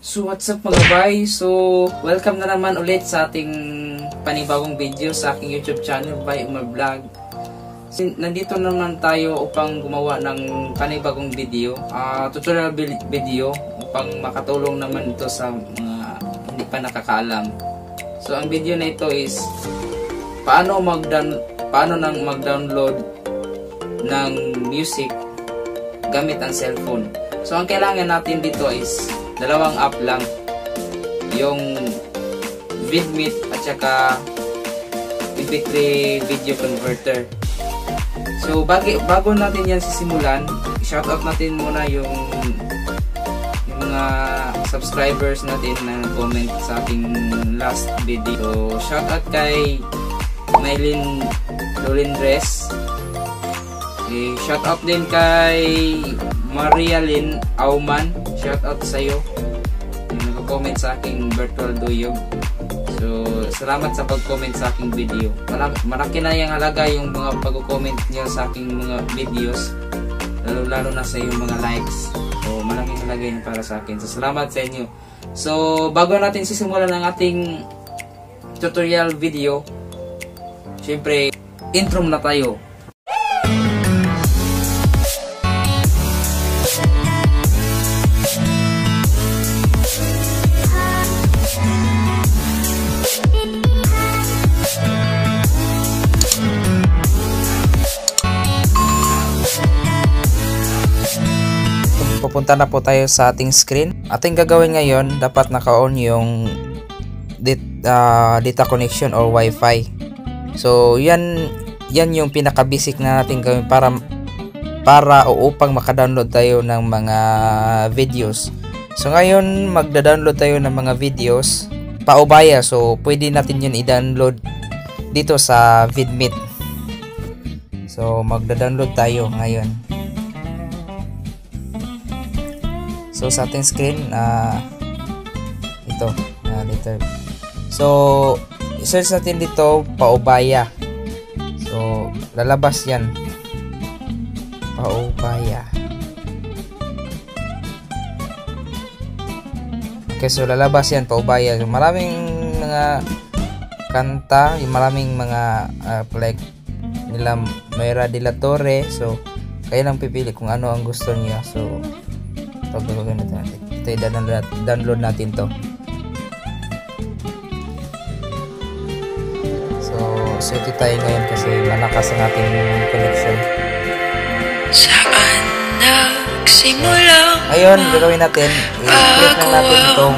So what's up mga bay? So welcome na naman ulit sa ating panibagong video sa aking YouTube channel by Umar Vlog. Nandito naman tayo upang gumawa ng panibagong video, tutorial video upang makatulong naman ito sa mga hindi pa nakakaalam. So ang video na ito is paano nang mag-download ng music gamit ang cellphone. So ang kailangan natin dito is dalawang app lang, yung Vidmeet at saka MP3 video converter. So bago natin yan sisimulan, shoutout natin muna yung mga subscribers natin na comment sa ating last video. So shoutout kay Maylin Lolindres, shoutout din kay Maria Lynn Auman, shoutout sa iyo yung nag-comment sa aking virtual duyog. So salamat sa pag-comment sa aking video. Malaki na yung halaga yung mga pag-comment niyo sa aking mga videos, lalo na sa yung mga likes. So malaking halaga yun para sa akin. So salamat sa inyo. So bago natin sisimulan ng ating tutorial video, syempre intro na tayo. Pupunta na po tayo sa ating screen. Ating gagawin ngayon, dapat naka-on yung data connection or wifi. So yan yung pinaka-basic na natin gawin para o upang maka-download tayo ng mga videos. So ngayon magda-download tayo ng mga videos paubaya. So pwede natin yun i-download dito sa Vidmeet. So magda-download tayo ngayon. So sa ating screen ito dito. So i-search natin dito paubaya. So lalabas yan, paubaya. Okay, so lalabas yan paubaya. So, maraming mga kanta, maraming mga like nila Mayra de la Torre. So kayo lang pipili kung ano ang gusto niya. So gagawin natin. Ito i-download natin to. So swerte tayo ngayon kasi malakas ang ating connection. Saan nagsimula? Ngayon gagawin natin, i-click lang natin itong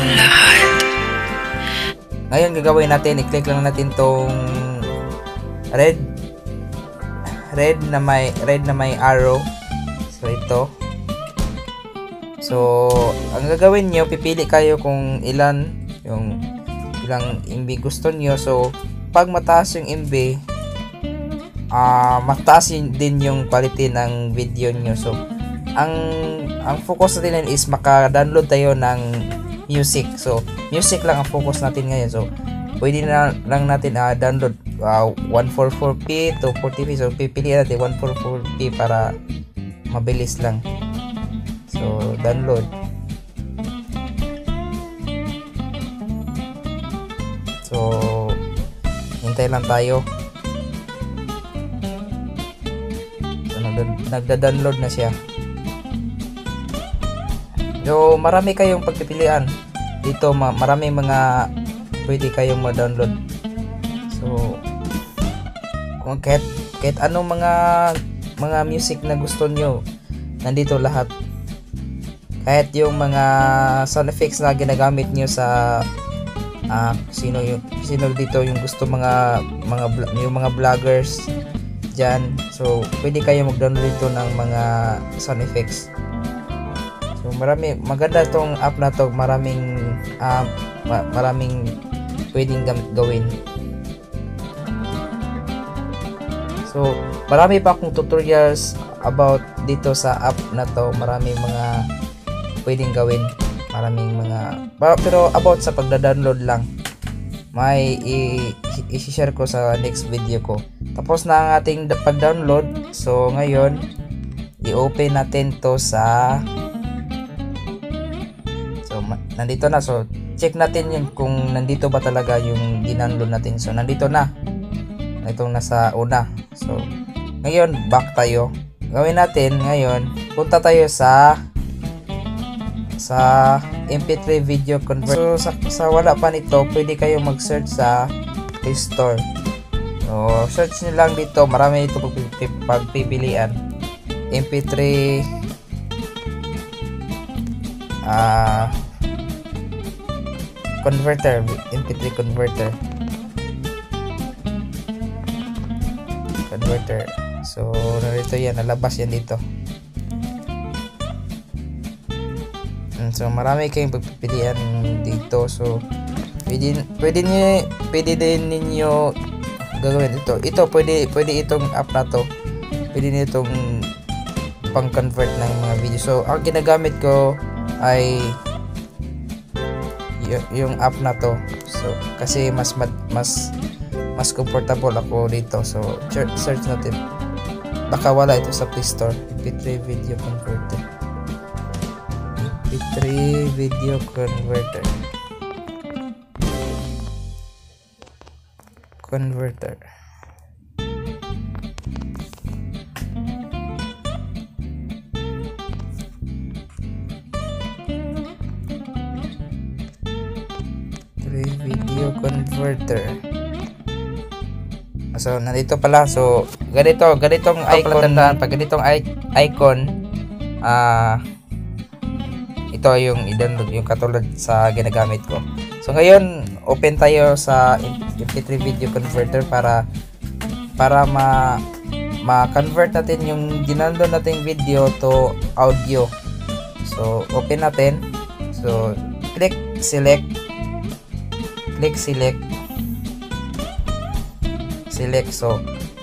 ngayon gagawin natin, i-click lang natin itong red na may arrow. So ito. So, ang gagawin nyo, pipili kayo kung ilang MB gusto nyo. So, pag mataas yung MB, mataas din yung quality ng video nyo. So, ang focus natin is maka-download tayo ng music. So, music lang ang focus natin ngayon. So, pwede na lang natin download 144p to 40p. So, pipili natin 144p para mabilis lang. So, download. So, hintay lang tayo. So, nagda-download na siya. So, marami kayong pagpipilian. Dito, marami mga pwede kayong ma-download. So, kung kahit anong mga music na gusto nyo, nandito lahat. Kahit yung mga sound effects na ginagamit niyo sa sino dito yung gusto yung mga vloggers diyan. So pwede kayo mag-download dito ng mga sound effects. So maganda tong app na to, maraming pwedeng gawin. So marami pa akong tutorials about dito sa app na to, maraming mga pwedeng gawin, maraming mga pero about sa pagda-download lang may i-share ko sa next video ko. Tapos na ang ating pag-download. So ngayon i-open natin to sa So nandito na. So check natin yun kung nandito ba talaga yung dindownload natin. So nandito na. Itong nasa una. So ngayon back tayo. Gawin natin ngayon, punta tayo sa MP3 video converter. So sa wala pa nito, pwede kayo mag-search sa Play Store. So search nyo lang dito, marami ito pagpipilian. MP3 converter, MP3 converter. So narito yan, nalabas yan dito. So marami kayong pagpipilian dito. So pwede din ninyo gagawin ito. Pwede itong app na to. Pwede niyo itong pang-convert ng mga video. So ang ginagamit ko ay yung app na to. So kasi mas comfortable ako dito. So search natin. Baka wala ito sa Play Store. MP3 video converter. MP3 video converter. Video converter. So nandito pala. So ganitong icon. Pag ganitong icon, ito yung i-download, yung katulad sa ginagamit ko. So ngayon open tayo sa MP3 video converter para ma-convert natin yung dindownload nating video to audio. So open natin. So click select. So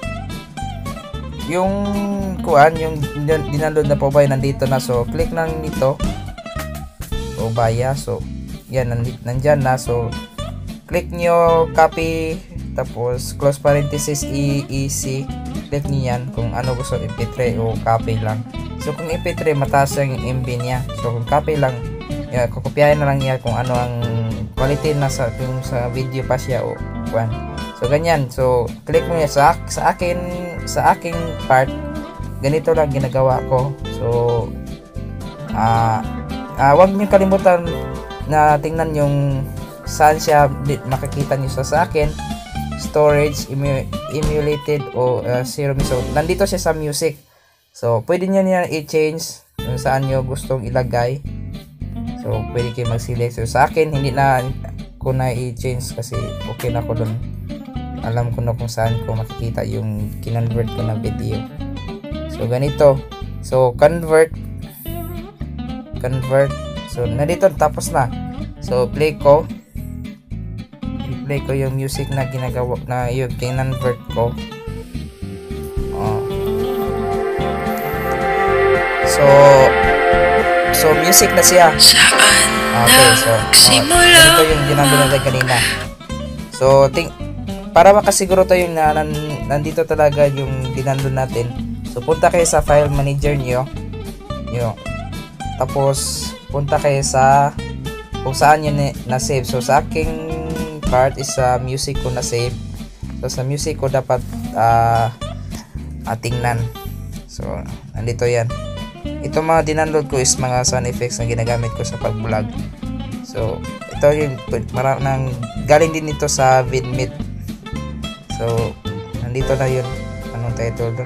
yung dindownload na po ba nandito na. So click nang nito Obaya. So yan, nandyan na. So click nyo copy, tapos close parenthesis EEC. Click nyo yan kung ano gusto, MP3 o copy lang. So kung MP3 mataas ang MB niya. So kung copy lang, kukopyahin na lang niya kung ano ang quality na sa video pa siya o kuan. So ganyan. So click mo niya sa aking part. Ganito lang ginagawa ko. So wag niyo kalimutan na tingnan yung saan siya makikita niyo sa akin. Storage, emulated o zero. So nandito siya sa music. So pwede niyo i-change kung saan niyo gustong ilagay. So pwede kayo mag-select. So sa akin hindi na ko na i-change kasi okay na ko doon. Alam ko na kung saan ko makikita yung kinonvert ko na video. So ganito. So convert. So nandito tapos na. So play ko yung music na ginagawa na yung kinonvert ko. So music na siya. Okay, so ito yung ginagawa natin kanina. So para makasiguro tayo na nandito talaga yung dindownload natin. So punta kayo sa file manager nyo. Tapos punta kayo sa kung saan yun na save. So sa aking part is sa music ko na save. So sa music ko dapat tingnan. So nandito yan. Ito mga dindownload ko is mga sound effects na ginagamit ko sa pag-vlog. So ito yung maraming galing din ito sa Vidmeet. So nandito na yun. Anong title doon?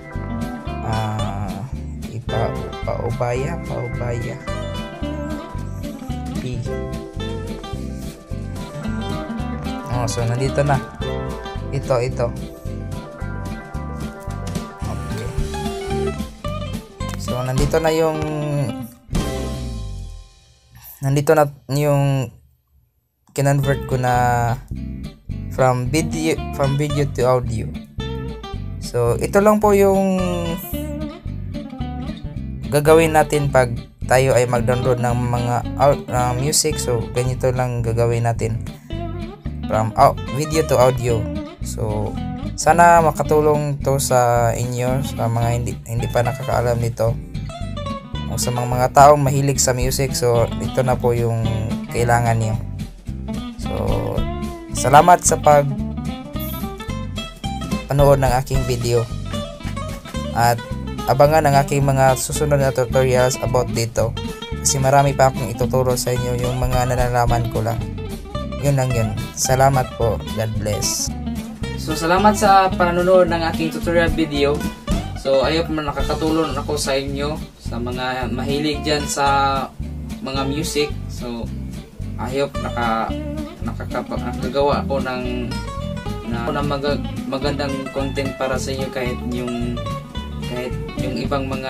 Paubaya P. So nandito na. Ito. Okay. So nandito na yung kinonvert ko na from video to audio. So ito lang po yung gagawin natin pag tayo ay mag-download ng mga music. So ganito lang gagawin natin from video to audio. So sana makatulong to sa inyo, sa mga hindi pa nakakaalam nito. o sa mga taong mahilig sa music, so ito na po yung kailangan niyo. So salamat sa panood ng aking video, at abangan ang aking mga susunod na tutorials about dito, kasi marami pa akong ituturo sa inyo, yung mga nalalaman ko lang. Yun lang yun. Salamat po. God bless. So salamat sa panonood ng aking tutorial video. So ayop man nakakatulong ako sa inyo, sa mga mahilig dyan sa mga music. So ayop nakakagawa ako ng magandang content para sa inyo, kahit yung ibang mga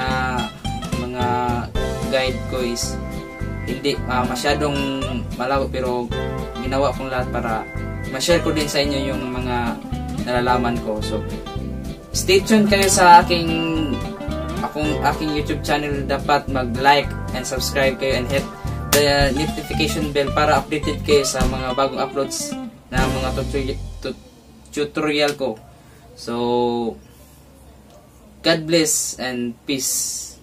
guide ko is hindi masyadong malabo, pero ginawa kong lahat para ma-share ko din sa inyo yung mga nalalaman ko. So stay tuned kayo sa aking YouTube channel. Dapat mag-like and subscribe kayo and hit the notification bell para updated kayo sa mga bagong uploads na mga tutorial ko. So God bless and peace.